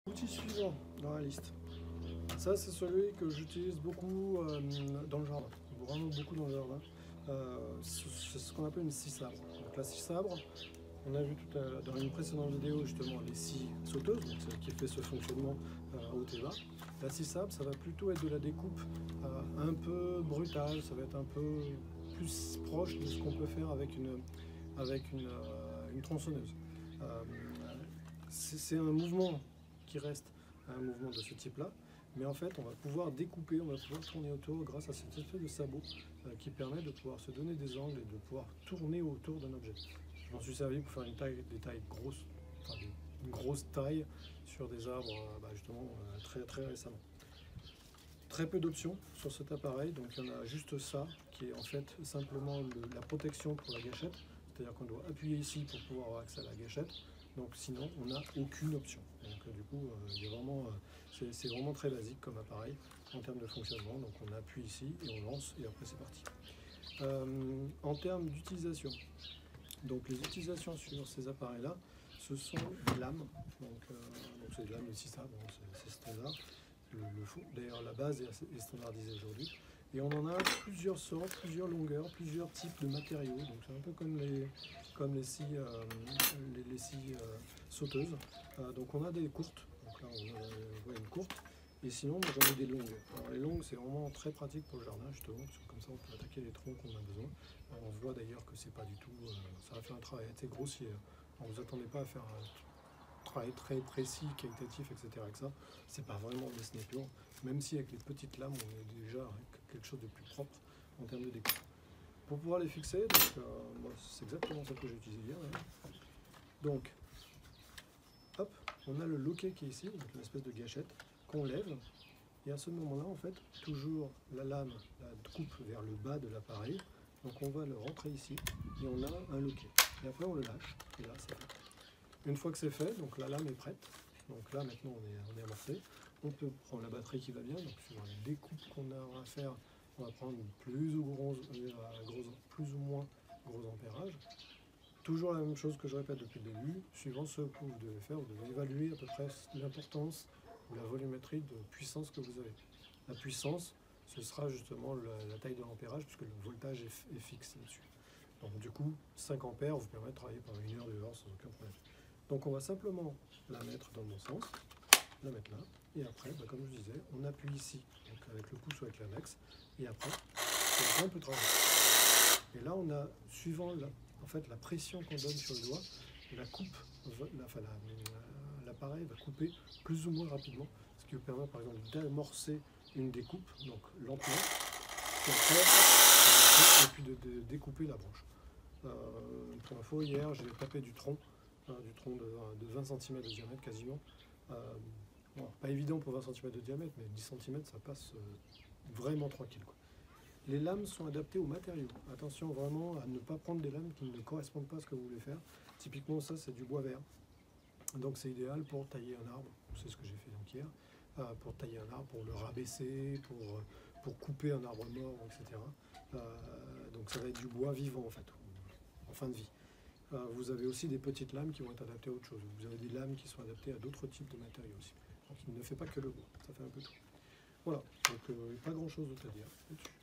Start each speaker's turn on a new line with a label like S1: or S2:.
S1: Outil suivant dans la liste. Ça, c'est celui que j'utilise beaucoup dans le jardin, vraiment beaucoup dans le jardin. C'est ce qu'on appelle une scie sabre. Donc la scie sabre, on a vu dans une précédente vidéo justement les scies sauteuses, donc celle qui fait ce fonctionnement haut et bas. La scie sabre, ça va plutôt être de la découpe un peu brutale, ça va être un peu plus proche de ce qu'on peut faire avec une tronçonneuse. C'est un mouvement qui reste un mouvement de ce type-là, mais en fait on va pouvoir découper, on va pouvoir tourner autour grâce à cette espèce de sabot qui permet de pouvoir se donner des angles et de pouvoir tourner autour d'un objet. Je m'en suis servi pour faire des tailles grosses, enfin une grosse taille sur des arbres justement très récemment. Très peu d'options sur cet appareil, donc il y en a juste ça qui est en fait simplement la protection pour la gâchette, c'est-à-dire qu'on doit appuyer ici pour pouvoir avoir accès à la gâchette, donc sinon on n'a aucune option. Donc du coup c'est vraiment très basique comme appareil en termes de fonctionnement, donc on appuie ici et on lance et après c'est parti. En termes d'utilisation, donc les utilisations sur ces appareils-là, ce sont des lames, donc c'est des lames de scie sabre, c'est standard. D'ailleurs, la base est standardisée aujourd'hui. Et on en a plusieurs sortes, plusieurs longueurs, plusieurs types de matériaux. Donc c'est un peu comme les scies sauteuses. Donc on a des courtes. Donc là on voit une courte. Et sinon, j'en ai des longues. Alors les longues, c'est vraiment très pratique pour le jardin, justement, parce que comme ça, on peut attaquer les troncs qu'on a besoin. Alors, on voit d'ailleurs que c'est pas du tout... ça va faire un travail assez grossier. Alors, vous attendez pas à faire un travail très précis, qualitatif, etc. avec ça. C'est pas vraiment des snipers, même si avec les petites lames, on est déjà avec quelque chose de plus propre en termes de découpe. Pour pouvoir les fixer, c'est exactement ce que j'ai utilisé hier. Hein. Donc, hop, on a le loquet qui est ici, donc une espèce de gâchette qu'on lève. Et à ce moment-là, en fait, toujours la lame la coupe vers le bas de l'appareil. Donc on va le rentrer ici et on a un loquet. Et après on le lâche. Et là, c'est fait. Une fois que c'est fait, donc la lame est prête. Donc là, maintenant, on est amorcé. On peut prendre la batterie qui va bien. Donc suivant les découpes qu'on a à faire, on va prendre plus ou moins gros ampérage. Toujours la même chose que je répète depuis le début, suivant ce que vous devez faire, vous devez évaluer à peu près l'importance ou la volumétrie de puissance que vous avez. La puissance, ce sera justement la taille de l'ampérage, puisque le voltage est fixe là-dessus. Donc du coup, 5 ampères vous permet de travailler pendant 1 heure, 2 heures sans aucun problème. Donc on va simplement la mettre dans le bon sens, la mettre là, et après, comme je disais, on appuie ici, donc avec le pouce ou avec l'index, et après, on peut travailler. Et là, on a, suivant la pression qu'on donne sur le doigt, l'appareil va couper plus ou moins rapidement, ce qui vous permet par exemple d'amorcer une découpe, donc lentement, et puis de découper la branche. Pour info, hier j'ai tapé du tronc de 20 cm de diamètre quasiment. Pas évident pour 20 cm de diamètre, mais 10 cm ça passe vraiment tranquille, quoi. Les lames sont adaptées aux matériaux. Attention vraiment à ne pas prendre des lames qui ne correspondent pas à ce que vous voulez faire. Typiquement ça c'est du bois vert. Donc c'est idéal pour tailler un arbre, c'est ce que j'ai fait donc hier, pour tailler un arbre, pour le rabaisser, pour couper un arbre mort, etc. Donc ça va être du bois vivant en fait, en fin de vie. Vous avez aussi des petites lames qui vont être adaptées à autre chose. Vous avez des lames qui sont adaptées à d'autres types de matériaux aussi. Donc il ne fait pas que le bois, ça fait un peu tout. Voilà, donc pas grand chose d'autre à dire là-dessus.